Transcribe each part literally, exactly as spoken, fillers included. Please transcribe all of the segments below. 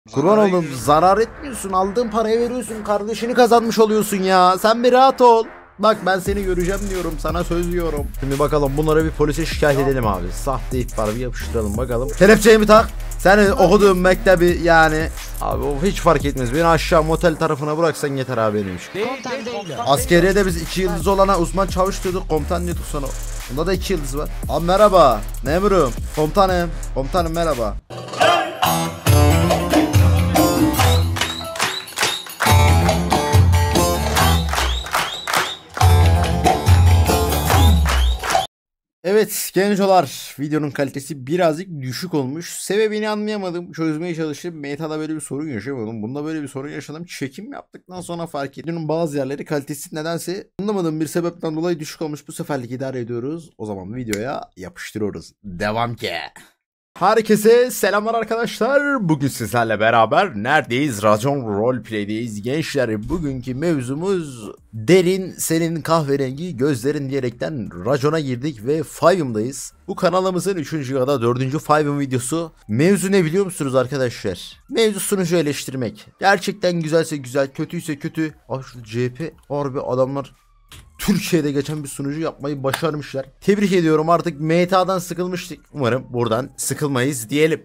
Kurban oldum, zarar etmiyorsun, aldığın parayı veriyorsun, kardeşini kazanmış oluyorsun ya. Sen bir rahat ol. Bak ben seni göreceğim diyorum, sana söz diyorum. Şimdi bakalım bunları bir polise şikayet edelim abi. Sahte ihbar bir yapıştıralım bakalım. Kelepçeyi mi tak? Senin okuduğun mektebi yani. Abi o hiç fark etmez. Beni aşağı motel tarafına bıraksan yeter abi benim için. Askeriyede biz iki yıldız olana uzman çavuş diyorduk, komutan diyorduk sonra. Bunda da iki yıldız var. Abi merhaba memurum, komutanım. Komutanım merhaba. Evet gencolar, videonun kalitesi birazcık düşük olmuş. Sebebini anlayamadım. Çözmeye çalıştım. Meta'da böyle bir sorun yaşamadım. Bunda böyle bir sorun yaşadım. Çekim yaptıktan sonra fark ettim. Bazı yerleri kalitesi nedense anlamadığım bir sebepten dolayı düşük olmuş. Bu seferlik idare ediyoruz. O zaman videoya yapıştırıyoruz. Devam ki. Herkese selamlar arkadaşlar. Bugün sizlerle beraber neredeyiz? Racon Roleplay'deyiz. Gençler bugünkü mevzumuz derin senin kahverengi gözlerin diyerekten Racon'a girdik ve Five'ımdayız. Bu kanalımızın üçüncü ya da dördüncü Five'ım videosu. Mevzu ne biliyor musunuz arkadaşlar? Mevzu sunucu eleştirmek. Gerçekten güzelse güzel, kötüyse kötü. Abi şu C P harbi adamlar Türkiye'de geçen bir sunucu yapmayı başarmışlar. Tebrik ediyorum, artık Meta'dan sıkılmıştık. Umarım buradan sıkılmayız diyelim.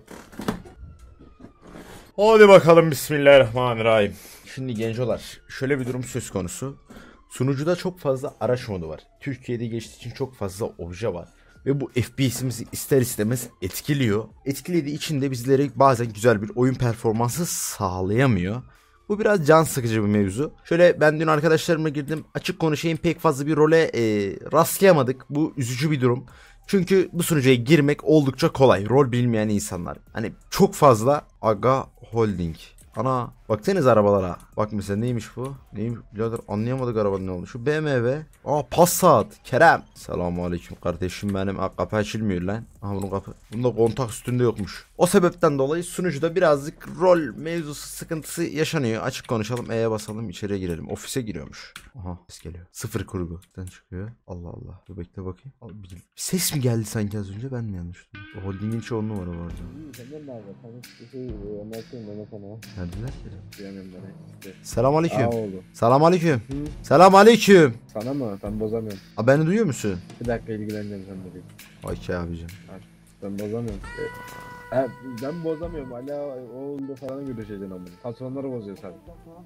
Hadi bakalım, bismillahirrahmanirrahim. Şimdi gencolar, şöyle bir durum söz konusu. Sunucuda çok fazla araç modu var. Türkiye'de geçtiği için çok fazla obje var. Ve bu F P S'imizi ister istemez etkiliyor. Etkilediği için de bizlere bazen güzel bir oyun performansı sağlayamıyor. Bu biraz can sıkıcı bir mevzu. Şöyle ben dün arkadaşlarımla girdim. Açık konuşayım, pek fazla bir role e, rastlayamadık. Bu üzücü bir durum. Çünkü bu sunucuya girmek oldukça kolay. Rol bilmeyen insanlar. Hani çok fazla Aga Holding. Ana baksanız arabalara. Bak mesela neymiş bu? Neymiş birader, anlayamadık arabanın ne oldu. Şu B M W. Aa Passat. Kerem. Selamünaleyküm kardeşim benim. Aa, kapı açılmıyor lan. Aha bunun kapı. Bunda kontak üstünde yokmuş. O sebepten dolayı sunucuda birazcık rol mevzusu sıkıntısı yaşanıyor. Açık konuşalım. E'ye basalım, içeriye girelim. Ofise giriyormuş. Aha ses geliyor. Sıfır kurgu. Buradan çıkıyor. Allah Allah. Dur bekle bakayım. Abi, bir ses mi geldi sanki az önce, ben mi yanlış duydum? O holdingin çoğunluğu var o arada. Senden ne haber? Sana bir şey anlatıyorum ben sana. Neredeler ki? Diyemem bana işte. Selamünaleyküm. Aa oldu. Selamünaleyküm. Hı. Selamünaleyküm. Sana mı? Ben bozamıyorum. Abi beni duyuyor musun? Bir dakika ilgileneceğim sen de. Okey abicim. Ben bozamıyorum. E, e, ben bozamıyorum. Hala oğulda falan görüşeceksin ama. Patronları bozuyor tabii.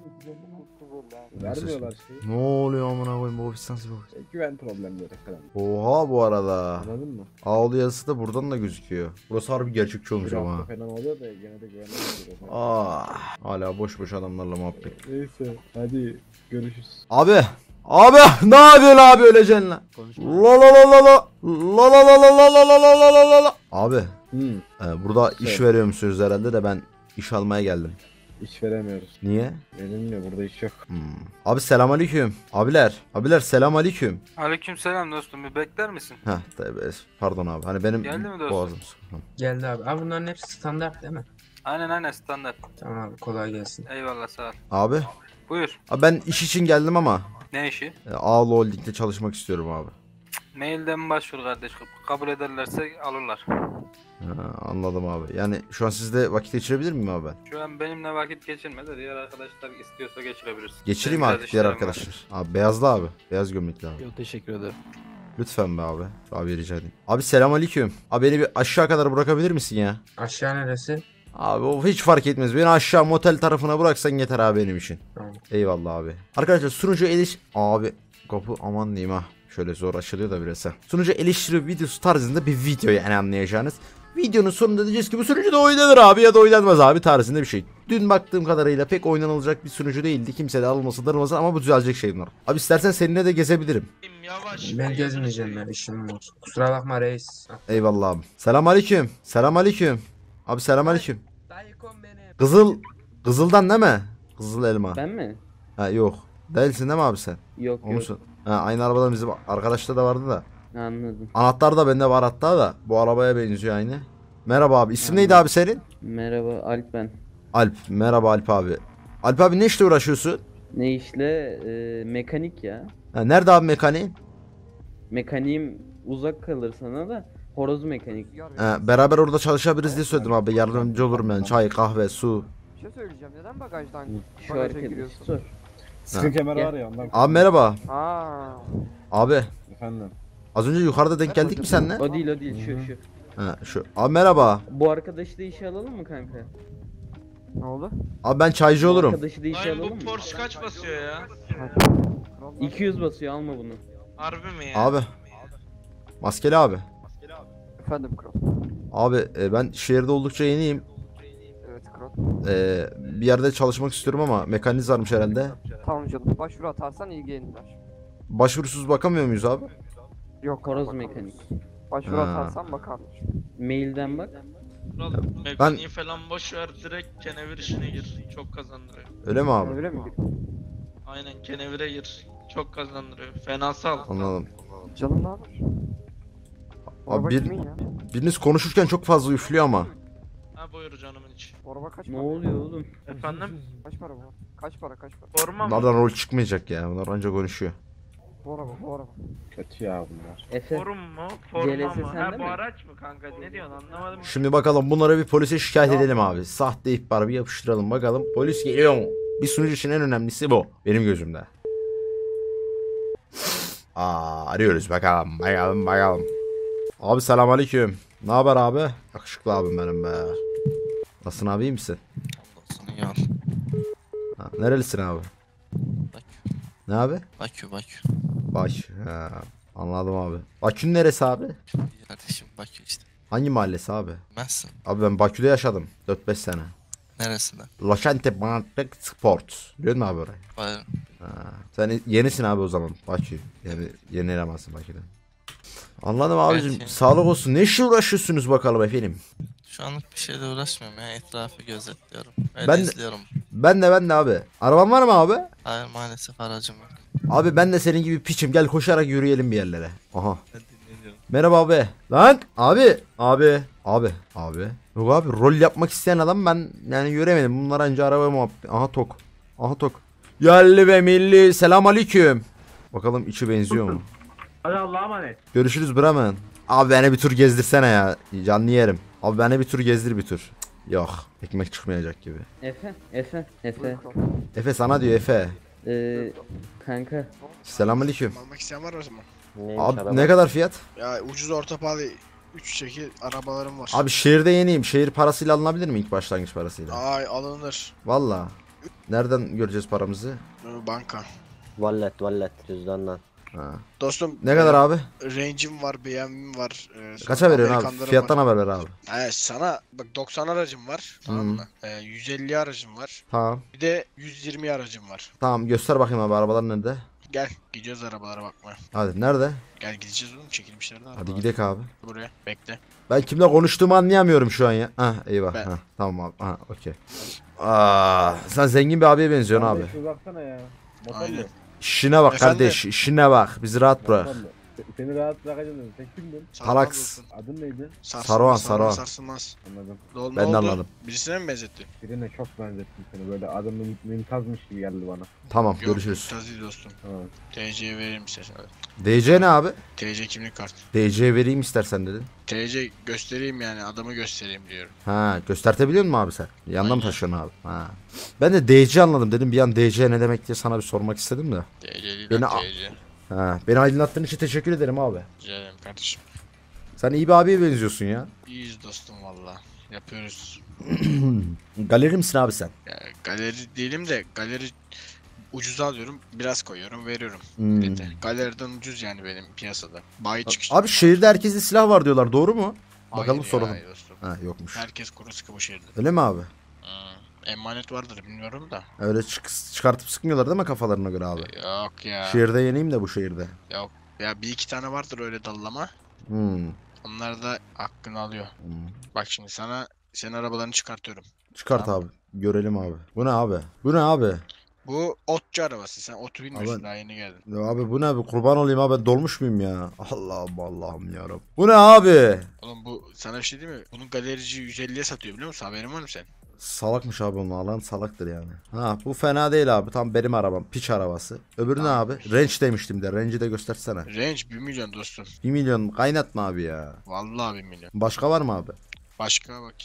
Vermiyorlar şeyi. Ne oluyor amına koyayım, bu ofis nasıl bir ofis? E, güven problemleri falan. Oha bu arada. Anladın mı? Ağlı yazısı da buradan da gözüküyor. Burası harbi gerçekçi olmuş Bir ama. hafta falan oluyor da gene de güvenmiyorum. Ah, hala boş boş adamlarla muhabbet. Neyse hadi görüşürüz. Abi. Abi ne yapıyorsun abi, öleceksin lan. La la la la la. La la la la la la la la la la la. Abi. Hmm. e, burada iş Evet. veriyor musunuz herhalde de ben iş almaya geldim. İş veremiyoruz. Niye? Benimle burada iş yok. Hmm. Abi selamünaleyküm. Abiler. Abiler selamünaleyküm. Aleykümselam dostum, bir bekler misin? Heh tabii, pardon abi. Hani benim Geldi mi dostum? boğazım sıkı. Geldi abi. Abi bunların hepsi standart değil mi? Aynen aynen standart. Tamam abi, kolay gelsin. Eyvallah, sağ ol. Abi. Buyur. Abi ben iş için geldim ama Ne işi? e, Ağlı Holding'de çalışmak istiyorum abi. Mailden başvur kardeş. Kabul ederlerse alırlar. Ha, anladım abi. Yani şu an sizde vakit geçirebilir miyim abi ben? Şu an benimle vakit geçirme de diğer arkadaşlar istiyorsa geçirebilirsin. Geçireyim Benim artık biraz diğer işlerim var. arkadaşlar. Abi beyazlı abi. Beyaz gömlekli abi. Yok, teşekkür ederim. Lütfen be abi. Abi rica edeyim. Abi selamünaleyküm. Abi beni bir aşağı kadar bırakabilir misin ya? Aşağı neresi? Abi o hiç fark etmez. Beni aşağı motel tarafına bıraksan yeter abi benim için. Tamam. Eyvallah abi. Arkadaşlar sunucu eliş... Abi kapı aman diyeyim ha. Şöyle zor açılıyor da biraz ha. Sunucu eleştiri videosu tarzında bir video yani, anlayacağınız. Videonun sonunda diyeceğiz ki bu sunucu da oynanır abi ya da oynanmaz abi tarzında bir şey. Dün baktığım kadarıyla pek oynanılacak bir sunucu değildi. Kimse de alınması darılmasın ama bu düzelecek şey bunlar. Abi istersen seninle de gezebilirim. Ben gezmeyeceğim ya, işim var. Kusura bakma reis. Eyvallah abi. Selamünaleyküm. Selamünaleyküm. Abi selamünaleyküm. Kızıl Kızıldan değil mi? Kızıl elma. Ben mi? Ha yok. Değilsin değil mi abi sen? Yok O yok. musun? Ha, aynı arabadan bizim arkadaşta da vardı da. Anladım. Anahtar da bende var hatta da. Bu arabaya benziyor aynı. Merhaba abi. İsim neydi abi senin? Merhaba Alp ben. Alp. Merhaba Alp abi. Alp abi ne işle uğraşıyorsun? Ne işle? Ee, mekanik ya. Ha, nerede abi mekaniğin? Mekaniğim uzak kalır sana da. Horoz mekanik. Ha, beraber orada çalışabiliriz diye söyledim abi. Yardımcı olurum ben. Çay, kahve, su. Bir şey söyleyeceğim. Neden bagajdan Şu bagaja arkadaşı giriyorsun? sor. Sıkı Ha. kemer Gel. var ya ondan. Abi merhaba. Aa. Abi Efendim. az önce yukarıda denk geldik mi seninle? O değil o değil şu şu. Ha şu. Abi merhaba. Bu arkadaşı da işe alalım mı kanka? Ne oldu? Abi ben çaycı Bu olurum. arkadaşı da işe Lan alalım bu mı? Porsche kaç basıyor ya? iki yüz basıyor alma bunu. Harbi mi ya? Abi. Maskeli abi. Efendim kral. Abi e, ben şehirde oldukça yeniyim. Evet kral. E, bir yerde çalışmak istiyorum ama mekaniz varmış herhalde. Tamam canım. Başvuru atarsan ilgilenirler. Başvurusuz bakamıyor muyuz abi? Yok. Horoz bakarlar. mekanik. Başvuru Ha. atarsan bakarlar. Mailden bak. Kral, mekaniği falan boş ver, direkt kenevir işine gir. Çok kazandırıyor. Öyle mi abi? Öyle mi? Aynen, kenevire gir. Çok kazandırıyor. Fena sal. Anladım. Canım ne haber? Araba bir- kimin ya? Biriniz konuşurken çok fazla üflüyor ama. Ha buyur canımın içi. Araba kaç Ne para? oluyor oğlum? Efendim? Kaç para bu? Kaç para kaç para? Forma mı? Bunlardan rol çıkmayacak ya. Bunlar anca konuşuyor. Bu araba bu araba. Kötü ya bunlar. Efe. Forum mu? C Forma L S mı? sende Ha bu mi? araç mı kanka? Ne diyorsun anlamadım. Şimdi bakalım bunları bir polise şikayet edelim abi. Sahte ihbarı bir yapıştıralım bakalım. Polis geliyor mu? Bir sunucu için en önemlisi bu. Benim gözümde. Aa, arıyoruz bakalım. Bakalım bakalım. Abi selamünaleyküm. Ne haber abi? Yakışıklı abim benim be. Nasılsın abi, iyi misin? Olsun iyi ol. Ha, nerelisin abi? Bakü. Ne abi? Bakü Bakü. Bakü. Ha, anladım abi. Bakü'nün neresi abi? İyi kardeşim Bakü işte. Hangi mahallesi abi? Bilmezsin. Abi ben Bakü'de yaşadım. dört beş sene. Neresinde? Laşente Bantık Sport. Biliyor musun abi orayı? Hayır. Ha, sen yenisin abi o zaman Bakü. Yani yeni elemezsin Bakü'de. Anladım abicim. Belki. Sağlık olsun. Ne işe uğraşıyorsunuz bakalım efendim? Şu anlık bir şeyle uğraşmıyorum ya. Etrafı gözetliyorum. Öyle Ben de- izliyorum. Ben de ben de abi. Araban var mı abi? Hayır maalesef aracım yok. Abi ben de senin gibi piçim. Gel koşarak yürüyelim bir yerlere. Aha. Hadi dinliyorum. Merhaba abi. Lan abi. Abi. Abi. Abi. Yok abi, rol yapmak isteyen adam ben yani göremedim. Bunlar anca araba muhabbeti. Aha tok. Aha tok. Yerli ve milli. Selam aleyküm. Bakalım içi benziyor mu? Hadi Allah'a emanet. Görüşürüz Bremen. Abi beni bir tur gezdirsene ya. Canlı yerim. Abi beni bir tur gezdir bir tur. Cık, yok. Ekmek çıkmayacak gibi. Efe. Efe. Efe. Buyur kral. Efe sana diyor Efe. Ee, kanka. Selamünaleyküm. Almak isteyen var o zaman. Abi ne kadar fiyat? Ya ucuz orta pahalı üç şekil arabalarım var. Abi şehirde yeniyim. Şehir parasıyla alınabilir mi, ilk başlangıç parasıyla? Ay alınır. Valla. Nereden göreceğiz paramızı? Ee, Banka. Wallet wallet cüzdandan. Ha. Dostum. Ne kadar e, abi? Range'im var, B M W'm var. e, sonra Kaça veriyorsun abi? Amerikanlarım Fiyattan var. haber ver abi. He, sana bak doksan aracım var. Tamam Hı. mı? E, yüz elli aracım var. Tamam. Bir de yüz yirmi aracım var. Tamam göster bakayım abi, arabalar nerede? Gel gidiyoruz arabalara bakmaya. Hadi nerede? Gel gideceğiz oğlum, çekilmişlerden Hadi arabalar. gidelim abi. Buraya bekle. Ben kimle konuştuğumu anlayamıyorum şu an ya. Hah eyvah. Ben- Hah, tamam abi. Ha okey. Aa, sen zengin bir abiye benziyorsun abi. Kardeş, bir baksana ya. Motorlu. Aynen. İşine bak Efendim? kardeş, işine bak. Bizi rahat bırak. Motorlu. Se- Seni rahat bırakacağım dedim. Sen kimdin? Sarmaz Talax. olsun. Adın neydi? Sarsılmaz, Saruhan, sarmaz, Saruhan. Sarsılmaz. Anladım. Ne oldu, Ben ne de oldu? anladım. Birisine mi benzetti? Birine çok benzettim seni. Böyle adın müm- mümtazmış gibi geldi bana. Tamam Yok, görüşürüz. Tazi dostum. Tamam. T C'yi vereyim size. D C ne abi? T C kimlik kart. D C vereyim istersen dedin. T C göstereyim yani, adamı göstereyim diyorum. Ha göstertebiliyor musun abi sen? Yandan mı Aynen. taşıyorsun abi? Ha. Ben de D C anladım dedim, bir an D C ne demek diye sana bir sormak istedim de. T C değil Beni lan, a- T C. Ha, beni aydınlattığın için teşekkür ederim abi. Rica ederim kardeşim. Sen iyi bir abiye benziyorsun ya. İyiyiz dostum valla. Yapıyoruz. Galeri misin abi sen? Yani galeri değilim de galeri ucuza alıyorum. Biraz koyuyorum, veriyorum. Hmm. millete. Galeriden ucuz yani benim piyasada. Bayi çıkışı. Abi şehirde herkeste silah var diyorlar, doğru mu? Hayır Bakalım ya, soralım. hayır dostum. Ha yokmuş. Herkes kuru sıkı bu şehirde. Öyle mi abi? Hmm. Emanet vardır bilmiyorum da. Öyle çık çıkartıp sıkmıyorlar değil mi kafalarına göre abi? Yok ya. Şehirde yeniyim de bu şehirde. Yok. Ya bir iki tane vardır öyle dallama. Hmm. Onlar da hakkını alıyor. Hmm. Bak şimdi sana senin arabalarını çıkartıyorum. Çıkart Tamam. abi. Görelim abi. Bu ne abi? Bu ne abi? Bu otçu arabası. Sen otu bilmiyorsun, Ama- daha yeni geldin. Ya abi bu ne abi? Kurban olayım abi, ben dolmuş muyum ya? Allah'ım Allah'ım yarabbim. Bu ne abi? Oğlum bu sana bir şey değil mi? Bunun galerici yüz elliye satıyor biliyor musun? Haberin var mı sen? Salakmış abi, onu alan salaktır yani. Ha bu fena değil abi. Tam benim arabam. Piç arabası. Öbürü ne Tamam. abi? Range demiştim de. Range'i de göstersene. Range bir milyon dostum. bir milyon kaynatma abi ya. Vallahi bir milyon. Başka var mı abi? Başka bakayım.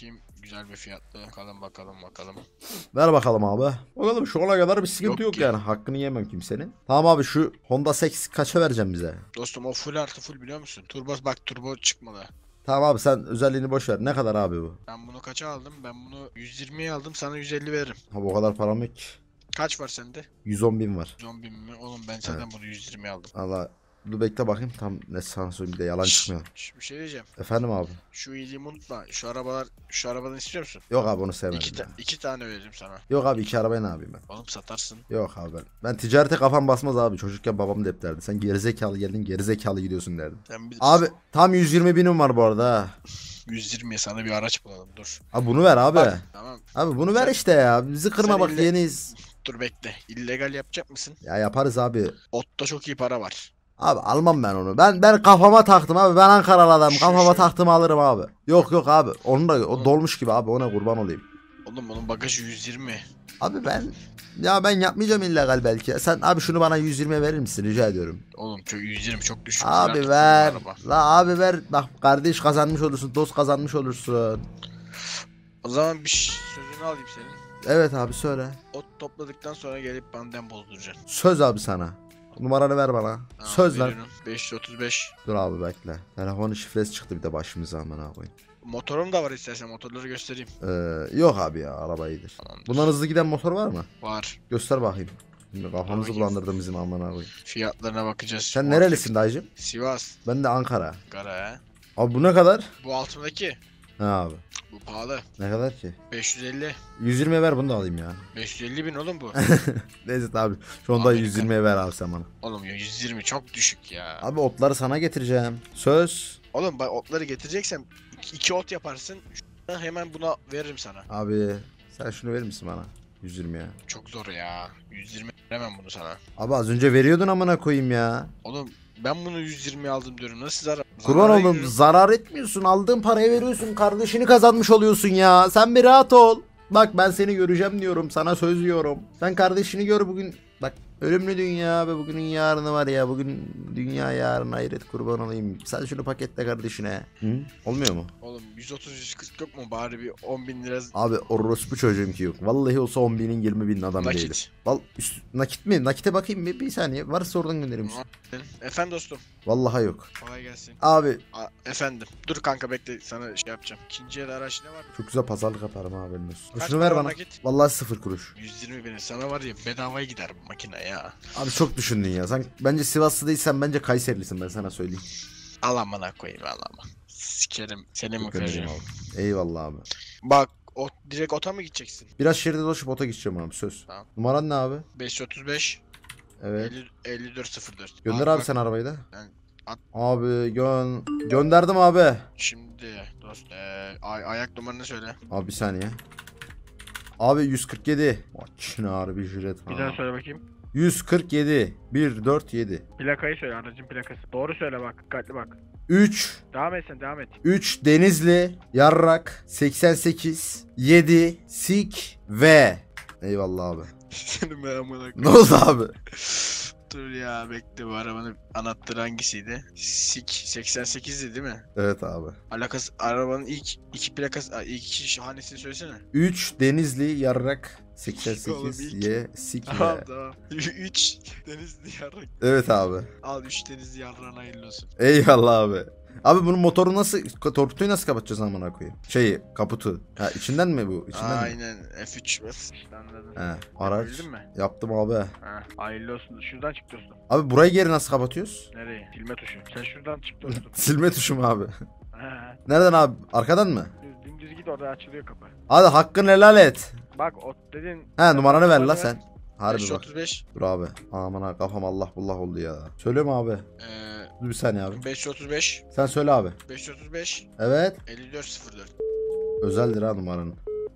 güzel bir fiyatlı. Bakalım bakalım bakalım. Ver bakalım abi. Bakalım şu ana kadar bir sıkıntı yok, Yok ki. yani. Hakkını yemem kimsenin. Tamam abi, şu Honda Sex kaça vereceğim bize? Dostum o full artı full biliyor musun? Turbo bak turbo çıkmadı. Tamam abi, sen özelliğini boş ver. Ne kadar abi bu? Ben bunu kaça aldım? Ben bunu yüz yirmiye aldım, sana yüz elli veririm. Abi o kadar param yok ki. Kaç var sende? yüz on bin var. Zombi mi? Oğlum ben zaten bunu yüz yirmiye aldım. Allah. Dur bekle bakayım, tam ne sana söyleyeyim, bir de yalan çıkmıyor. Şş, bir şey diyeceğim. Efendim abi. Şu iyiliğimi unutma. Şu arabalar, şu arabadan istiyor musun? Yok abi, onu sevmedim. İki, ta- ya. iki tane veririm sana. Yok abi, iki arabayı ne yapayım ben? Oğlum satarsın. Yok abi ben. Ben ticarete kafam basmaz abi. Çocukken babam da hep derdi. Sen gerizekalı geldin, gerizekalı gidiyorsun derdi. Sen bir Abi tam yüz yirmi binim var bu arada ha. yüz yirmiye sana bir araç bulalım dur. Abi bunu ver abi. Bak, tamam. Abi bunu ver Sen- işte ya. Bizi kırma sen bak, ille- yeniyiz. Dur bekle. İllegal yapacak mısın? Ya yaparız abi. Ot'ta çok iyi para var. Abi almam ben onu. Ben ben kafama taktım abi. Ben Ankaralı adamım. Şu- Kafama şu- taktım alırım abi. Yok yok abi. Onun da o dolmuş gibi abi. Ona kurban olayım. Oğlum onun bagajı yüz yirmi. Abi ben ya ben yapmayacağım illegal belki. Sen abi şunu bana yüz yirmi verir misin rica ediyorum. Oğlum çok yüz yirmi çok düşük. Abi Zaten ver. bu araba. La abi ver. Bak kardeş kazanmış olursun. Dost kazanmış olursun. O zaman bir ş- sözünü alayım senin. Evet abi söyle. Ot topladıktan sonra gelip benden bozduracaksın. Söz abi sana. Numaranı ver bana. Tamam, Söz lan. veriyorum. beş yüz otuz beş. Dur abi bekle. Telefonun şifresi çıktı bir de başımıza, aman abi. Motorum da var, istersen motorları göstereyim. Ee, yok abi ya, araba iyidir. Tamamdır. Bundan hızlı giden motor var mı? Var. Göster bakayım. Şimdi kafamızı Bakayım. bulandırdın bizim, aman abi. Fiyatlarına bakacağız. Sen Ortak- nerelisin dayıcım? Sivas. Ben de Ankara. Kara he. Abi bu ne kadar? Bu altındaki. Ha abi. Bu pahalı. Ne kadar ki? beş yüz elli. yüz yirmi ver, bunu da alayım ya. beş yüz elli bin oğlum bu. Neyse abi. Şu anda Amerika. yüz yirmiye ver abi sen bana. Oğlum ya yüz yirmi çok düşük ya. Abi otları sana getireceğim. Söz. Oğlum bak otları getireceksem iki, iki ot yaparsın. Şuna hemen buna veririm sana. Abi sen şunu verir misin bana? yüz yirmiye. Çok zor ya. yüz yirmi veremem bunu sana. Abi az önce veriyordun, amına koyayım ya. Oğlum ben bunu yüz yirmi aldım diyorum. Nasıl zarar? Kurban Zarara oldum, giriyorum. zarar etmiyorsun. Aldığın parayı veriyorsun. Kardeşini kazanmış oluyorsun ya. Sen bir rahat ol. Bak ben seni göreceğim diyorum. Sana söz diyorum. Sen kardeşini gör bugün. Bak ölümlü dünya ve bugünün yarını var ya. Bugün dünya yarın hayret, kurban olayım. Sen şunu paketle kardeşine. Hı? Olmuyor mu? Oğlum yüz otuz yüz kırk yok mu? Bari bir on bin lira Abi orospu çocuğum ki yok. Vallahi olsa on binin yirmi binin adam değilim. nakit. Val üst, nakit mi? Nakite bakayım bir, bir saniye. Varsa oradan göndereyim. Efendim dostum. Vallahi yok. Kolay gelsin. Abi A- efendim. Dur kanka bekle, sana şey yapacağım. İkinci el araç ne var? çok güzel pazarlık yaparım abi, benim olsun. Kaç Şunu ver para bana. nakit? Vallahi sıfır kuruş. yüz yirmi bin. Sana var ya bedavaya gider bu makine ya. Abi çok düşündün ya. Sen bence Sivaslı değilsen bence Kayserilisin, ben sana söyleyeyim. Al amına koyayım, al ama. Sikerim. Seni mi Çok önemli kıracağım? abi. Eyvallah abi. Bak o direkt ota mı gideceksin? Biraz şeride dolaşıp ota gideceğim abi, söz. Tamam. Numaran ne abi? beş yüz otuz beş Evet. elli, elli dört sıfır dört. Gönder Al abi bak, sen arabayı da. Ben- at- Abi gön gönderdim abi. Şimdi dost eee, ay- ayak numaranı söyle. Abi bir saniye. Abi yüz kırk yedi. Maçın ağrı bir ücret. Bir daha söyle bakayım. yüz kırk yedi. bir dört yedi. Plakayı söyle, aracın plakası. Doğru söyle bak, dikkatli bak. üç Devam et sen, devam et. üç Denizli Yarrak seksen sekiz yedi Sik V. Eyvallah abi. Senin ben amına Ne koyayım. oldu abi? Dur ya bekle, bu arabanın anahtarı hangisiydi? Sik seksen sekizdi değil mi? Evet abi. Alakası arabanın ilk iki plakası, ilk iki şahanesini söylesene. üç Denizli Yarrak seksen Oğlum sekiz ilk- Y Sik Tamam V. tamam. üç Denizli Yarrak. Evet abi. Al üç Denizli Yarrak'ın hayırlı olsun. Eyvallah abi. Abi bunun motoru nasıl, torpidoyu nasıl kapatacağız amına koyayım? Şeyi, kaputu. Ha içinden mi bu? İçinden mi? Aynen F üç bas. İşte anladın. He, araç. Bildin mi? Yaptım abi. Ha, hayırlı olsun. Şuradan çık dostum. Abi burayı geri nasıl kapatıyoruz? Nereye? Silme tuşu. Sen şuradan çık dostum. Silme tuşu mu abi? Ha, Nereden abi? Arkadan mı? düz- dümdüz git, orada açılıyor kapı. Hadi hakkını helal et. Bak ot dedin. He numaranı ver la Numaranı sen. Harbi beş bak. otuz beş. Dur abi. Aman ha, kafam Allah bullah oldu ya. Söyle mi abi? Eee Dur bir saniye abi. beş yüz otuz beş. Sen söyle abi. beş yüz otuz beş. Evet. elli dört sıfır dört. Özeldir ha numaranın.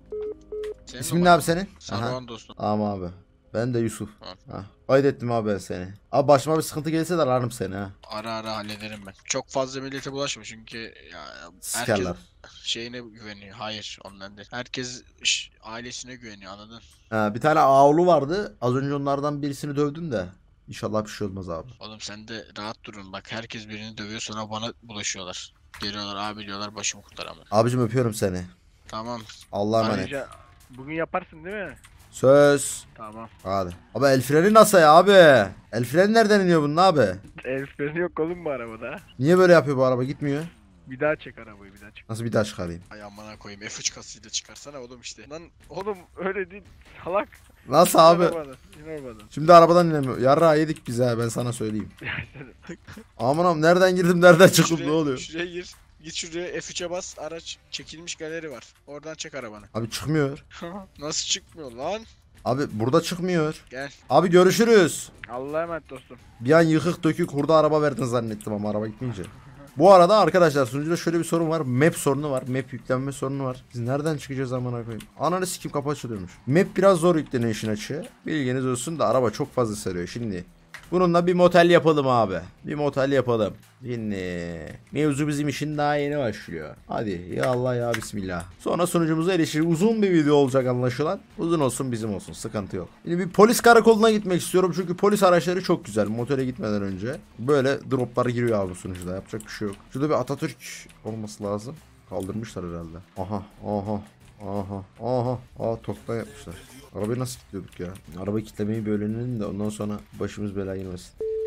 Senin İsmin ne numaran. abi senin? Aha. Saruhan dostum. Ama abi. Ben de Yusuf. Tamam. Ha. Kaydettim abi ben seni. Abi başıma bir sıkıntı gelirse de ararım seni ha. Ara ara hallederim ben. Çok fazla millete bulaşma çünkü ya herkes Sikerler. şeyine güveniyor. Hayır ondan değil. Herkes ş- ailesine güveniyor, anladın? Ha, bir tane ağulu vardı. Az önce onlardan birisini dövdüm de. İnşallah bir şey olmaz abi. Oğlum sen de rahat durun. Bak herkes birini dövüyor, sonra bana bulaşıyorlar. Geliyorlar abi diyorlar, başımı kurtar ama. Abicim öpüyorum seni. Tamam. Allah'a emanet. Ayrıca bugün yaparsın değil mi? Söz. Tamam. Hadi. Abi el freni nasıl ya abi? El freni nereden iniyor bunun abi? El freni yok oğlum bu arabada. Niye böyle yapıyor bu araba, gitmiyor? Bir daha çek arabayı, bir daha çek. Nasıl bir daha çıkarayım? Ay amına koyayım, F üç kasıyla çıkarsana oğlum işte. Lan oğlum öyle değil salak. Nasıl abi? İn arabadan, in arabadan. Şimdi arabadan inemiyor. Yarrağı yedik biz ha, ben sana söyleyeyim. Aman am, nereden girdim nereden çıktım, Şuraya- ne oluyor? Şuraya gir. Git şuraya F üçe bas, araç çekilmiş galeri var. Oradan çek arabanı. Abi çıkmıyor. Nasıl çıkmıyor lan? Abi burada çıkmıyor. Gel. Abi görüşürüz. Allah'a emanet dostum. Bir an yıkık dökük hurda araba verdin zannettim ama araba gitmeyince. Bu arada arkadaşlar sunucuda şöyle bir sorun var. Map sorunu var. Map yüklenme sorunu var. Biz nereden çıkacağız amına koyayım? Ananı sikim, kapı açılıyormuş. Map biraz zor yükleniyor işin açığı. Bilginiz olsun da araba çok fazla sarıyor şimdi. Bununla bir motel yapalım abi. Bir motel yapalım. Şimdi mevzu bizim işin daha yeni başlıyor. Hadi ya Allah ya bismillah. Sonra sunucumuza erişir. Uzun bir video olacak anlaşılan. Uzun olsun bizim olsun, sıkıntı yok. Şimdi bir polis karakoluna gitmek istiyorum. Çünkü polis araçları çok güzel. Motele gitmeden önce. Böyle droplar giriyor abi sunucuda. Yapacak bir şey yok. Şurada bir Atatürk olması lazım. Kaldırmışlar herhalde. Aha aha. Aha aha. Aa toptan yapmışlar. Arabayı nasıl kilitliyorduk ya? Arabayı kilitlemeyi bir öğrenelim de ondan sonra başımız belaya girmesin.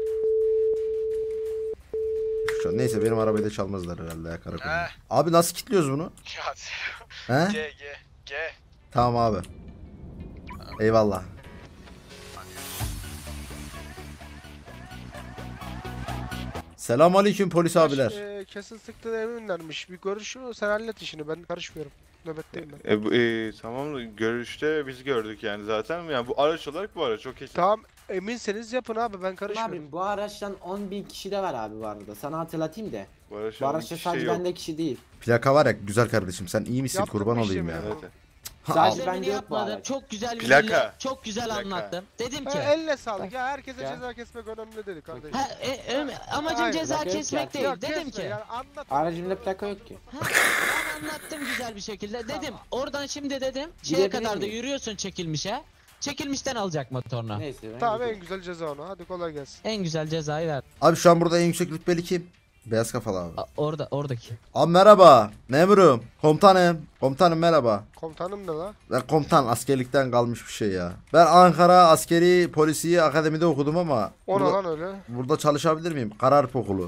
Şu an, neyse benim arabayı da çalmazlar herhalde ya karakolda. Abi nasıl kilitliyoruz bunu? Ya He? G G G. Tamam abi. Eyvallah. Selamünaleyküm polis abiler. Ee, kesin sıktığına eminlermiş. Bir görüşü sen hallet işini, ben karışmıyorum. Nöbetteyim ben. E, bu- e, tamam da görüşte biz gördük yani zaten. Yani bu araç olarak bu araç çok kesin. Tamam, eminseniz yapın abi, ben karışmıyorum. Abi bu araçtan on bin kişi de var abi bu arada. Sana hatırlatayım da. Bu araç Bu araçta sadece bende kişi değil. Plaka var ya güzel kardeşim, sen iyi misin, Yaptım kurban bu olayım işlemi ya. ya. Evet. Sadece bende yok bu araç. Çok güzel bir Plaka. cümle, çok güzel Plaka. anlattım. Dedim Ha, ki eline sağlık ya, herkese Ya. ceza kesmek önemli dedi kardeşim. ha, e, e, amacım Hayır, ceza plaka yok kesmek ya. değil. Yok, Dedim kesme ki yani, anlat. Aracımda plaka yok ki. ha, ben anlattım güzel bir şekilde. Dedim oradan şimdi dedim şeye Gidebilir kadar da miyim? yürüyorsun çekilmişe. Çekilmişten alacak motorunu. Neyse. ben Tamam, gidiyorum. en güzel ceza ona, hadi kolay gelsin. En güzel cezayı ver. Abi şu an burada en yüksek rütbeli kim? Beyaz kafalı abi. A- Orada oradaki. Abi merhaba. Memurum. Komutanım. Komutanım merhaba. Komutanım ne la? Ben komutan, askerlikten kalmış bir şey ya. Ben Ankara Askeri Polisiye Akademi'de okudum ama O ne burada, lan öyle? burada çalışabilir miyim? Kararp okulu.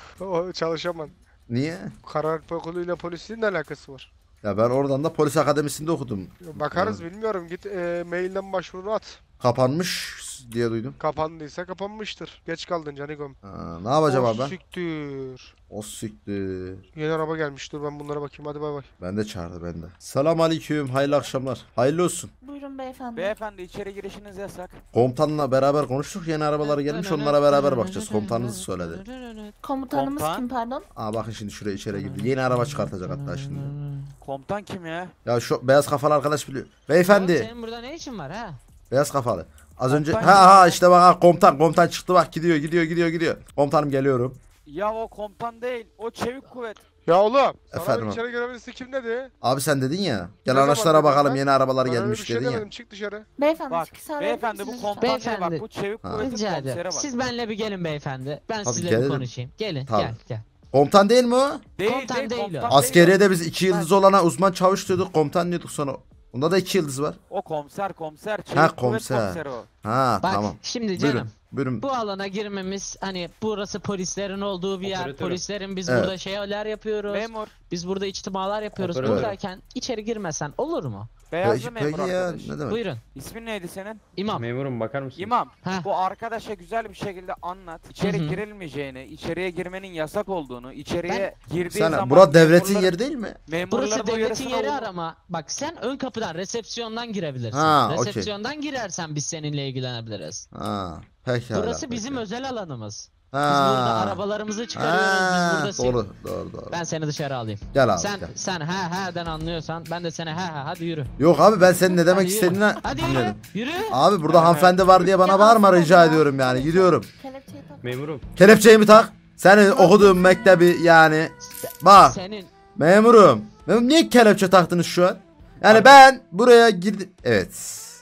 O çalışamam. Niye? Karar okuluyla polisin ne alakası var? Ya ben oradan da polis akademisinde okudum. Bakarız, bilmiyorum, git e, mailden başvurunu at. Kapanmış diye duydum. Kapandıysa kapanmıştır. Geç kaldın Canikom. Ha, ne yapacağım O abi ben? siktir. O siktir. Yeni araba gelmiş, dur ben bunlara bakayım, hadi bay bay. Ben de çağırdı bende. Selam aleyküm, hayırlı akşamlar. Hayırlı olsun. Buyurun beyefendi. Beyefendi içeri girişiniz yasak. Komutanla beraber konuştuk. Yeni arabaları gelmiş, onlara beraber bakacağız. Komutanınız söyledi. Komutanımız Komutan? kim pardon? Aa bakın şimdi şuraya içeri girdi. Yeni araba çıkartacak hatta şimdi. Komutan kim ya? Ya şu beyaz kafalı arkadaş biliyor. Beyefendi. Senin burada ne işin var ha? Beyaz kafalı. Az önce Komutan ha kim ha ya? işte bak ha, komutan komutan çıktı bak, gidiyor gidiyor gidiyor gidiyor. Komutanım geliyorum. Ya o komutan değil, o çevik kuvvet. Ya oğlum, sana Efendim bir abi. içeri girebilirsin kim dedi? Abi sen dedin ya. Gel Ne zaman araçlara dedin bakalım, ben? yeni arabalar Ben öyle bir gelmiş şey dedin ya. demedim, çık dışarı. Beyefendi Bak, çıkış sağlar beyefendi bu mısınız komutan lütfen? değil bak, Beyefendi. bu çevik Ha. kuvvetin Rica komiseri ederim. bak. Siz benimle bir gelin beyefendi. Ben Tabii, sizinle gelirim. bir konuşayım. Gelin Tabii. gel gel. Komutan değil mi o? Değil, Komutan değil, değil o. komutan değil Askeriyede biz iki yıldız olana uzman çavuş diyorduk, komutan diyorduk sonra. Onda da iki yıldız var. o. O komiser, komiser, çevik Ha, kuvvet komiser. komiseri o. Ha Bak tamam. şimdi canım. Buyurun. Buyurun. Bu alana girmemiz hani burası polislerin olduğu bir yer. Operatörüm. Polislerin biz Evet. burada şeyler yapıyoruz. Memur, Biz burada içtimalar yapıyoruz. Operatör. Buradayken içeri girmesen olur mu? beyazlı Peki, memur peki ya arkadaş. ne demek? Buyurun. İsmin neydi senin? İmam. Memurum bakar mısın? İmam. Ha. Bu arkadaşa güzel bir şekilde anlat. İçeri Hı hı. girilmeyeceğini, içeriye girmenin yasak olduğunu, içeriye girdiği Sen zaman bura devletin memurlar- yeri değil mi? memurların Burası devletin uyarısına yeri uyma- arama. Bak sen ön kapıdan, resepsiyondan girebilirsin. Ha, okey. Resepsiyondan girersen biz seninle ilgilenebiliriz. Ha. Pekala. Burası bizim pekala. özel alanımız. Biz Ha. burada arabalarımızı çıkarıyoruz. Ha, Biz burada sim- doğru doğru doğru. Ben seni dışarı alayım. Gel abi Sen gel. sen ha ha'den anlıyorsan ben de seni ha ha hadi yürü. Yok abi ben senin ne demek Hadi yürü. istediğini Hadi yürü. dinledim. Yürü. Abi burada hanımefendi var diye bana bağırma rica ediyorum yani, gidiyorum. Kelepçeyi tak. Memurum. Kelepçeyi mi tak? Senin okuduğun mektebi yani. Bak Senin memurum. Memurum niye kelepçe taktınız şu an? Yani ben buraya girdim. Evet.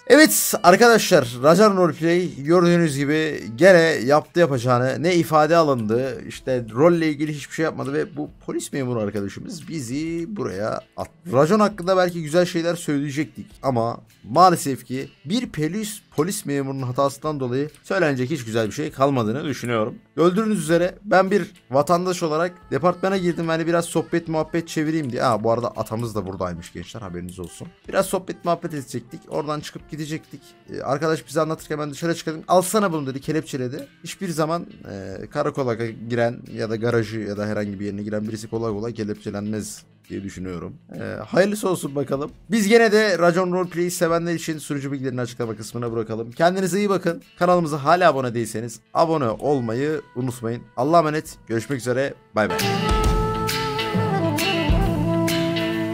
Evet arkadaşlar, Rajan Roleplay gördüğünüz gibi gene yaptı yapacağını, ne ifade alındı, işte rolle ilgili hiçbir şey yapmadı ve bu polis memuru arkadaşımız bizi buraya attı. Rajon hakkında belki güzel şeyler söyleyecektik ama maalesef ki bir polis polis memurunun hatasından dolayı söylenecek hiç güzel bir şey kalmadığını düşünüyorum. Gördüğünüz üzere ben bir vatandaş olarak departmana girdim, hani biraz sohbet muhabbet çevireyim diye. Aa, bu arada atamız da buradaymış gençler, haberiniz olsun. Biraz sohbet muhabbet edecektik, oradan çıkıp gidecektik. Ee, arkadaş bize anlatırken ben dışarı çıkardım. Alsana bunu dedi, kelepçeledi. Hiçbir zaman e, karakola giren ya da garajı ya da herhangi bir yerine giren birisi kolay kolay kelepçelenmez diye düşünüyorum. Ee, hayırlısı olsun bakalım. Biz gene de Rajon Roleplay'i sevenler için sunucu bilgilerini açıklama kısmına bırakalım. Kendinize iyi bakın. Kanalımıza hala abone değilseniz abone olmayı unutmayın. Allah'a emanet. Görüşmek üzere. Bay bay.